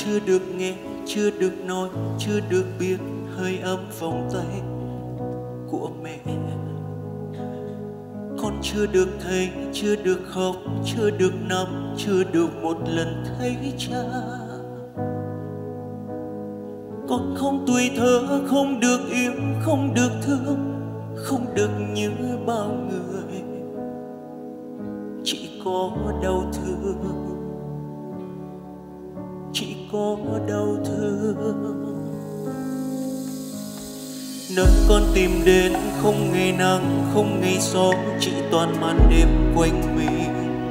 chưa được nghe, chưa được nói, chưa được biết hơi ấm vòng tay của mẹ. Con chưa được thấy, chưa được khóc, chưa được nắm, chưa được một lần thấy cha. Con không tuổi thơ, không được yêu, không được thương, không được như bao người. Chỉ có đau thương, chỉ có đau thương. Nơi con tìm đến không ngày nắng, không ngày gió, chỉ toàn màn đêm quanh mình.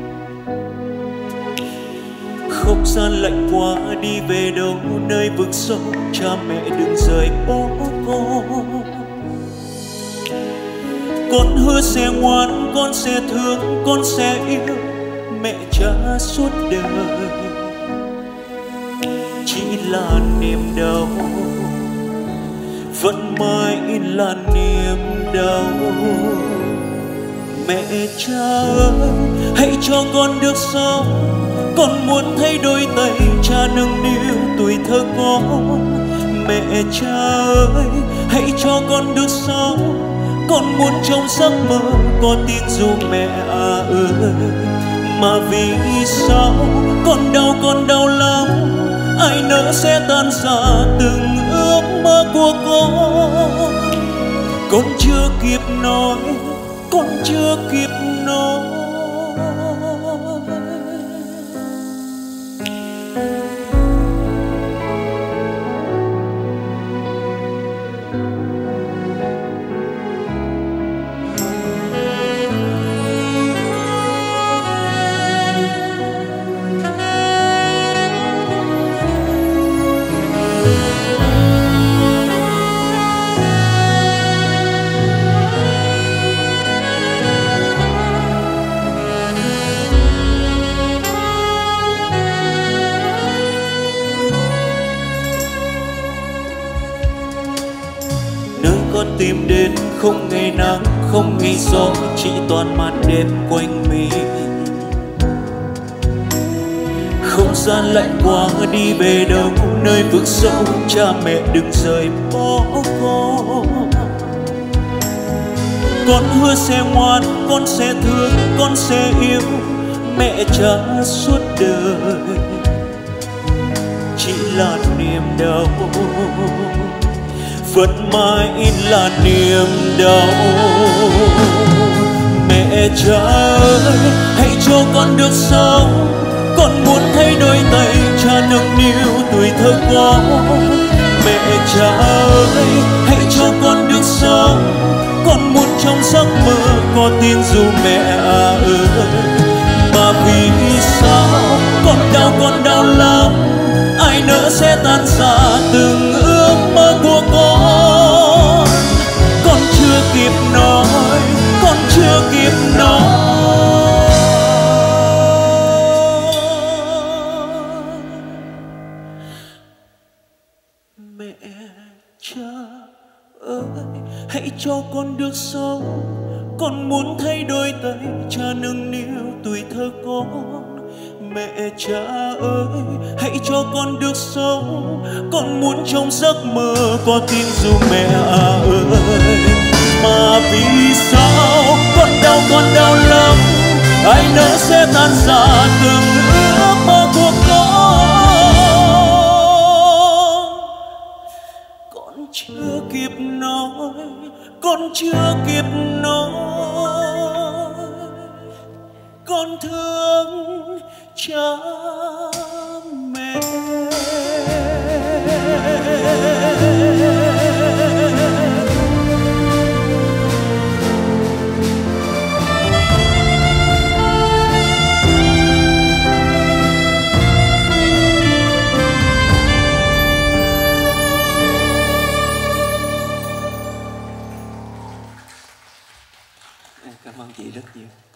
Không gian lạnh quá, đi về đâu nơi vực sâu, cha mẹ đừng rời bỏ con. Con hứa sẽ ngoan, con sẽ thương, con sẽ yêu mẹ cha suốt đời. Chỉ là niềm đau, vẫn mãi là niềm đau. Mẹ cha ơi, hãy cho con được sống. Con muốn thấy đôi tay cha nâng niu tuổi thơ con. Mẹ cha ơi, hãy cho con được sống. Con muốn trong giấc mơ có tiếng ru mẹ à ơi. Mà vì sao con đau lắm, ai nỡ sẽ tan ra từng ước mơ của con. Con chưa kịp nói, con chưa kịp nói. Con tìm đến không ngày nắng, không ngày gió, chỉ toàn màn đêm quanh mình. Không gian lạnh quá, đi về đâu nơi vực sâu, cha mẹ đừng rời bỏ con. Con hứa sẽ ngoan, con sẽ thương, con sẽ yêu mẹ cha suốt đời. Chỉ là niềm đau, vẫn mãi là niềm đau. Mẹ cha ơi, hãy cho con được sống. Con muốn thấy đôi tay cha nâng niu tuổi thơ con. Mẹ cha ơi, hãy cho con được sống. Con muốn trong giấc mơ có tiếng ru mẹ à ơi. Mà vì sao con đau lắm, ai nỡ sẽ tan ra từng ước mơ của con. Con chưa kịp nói, con chưa kịp nói. Mẹ cha ơi, hãy cho con được sống. Con muốn thấy đôi tay cha nâng niu tuổi thơ con. Mẹ cha ơi, hãy cho con được sống. Con muốn trong giấc mơ có tiếng ru mẹ à ơi. Mà vì sao con đau lắm, ai nỡ sẽ tan ra từng ước mơ của con. Con chưa kịp nói, con chưa kịp nói. Con thương cha mẹ. Cảm ơn chị rất nhiều.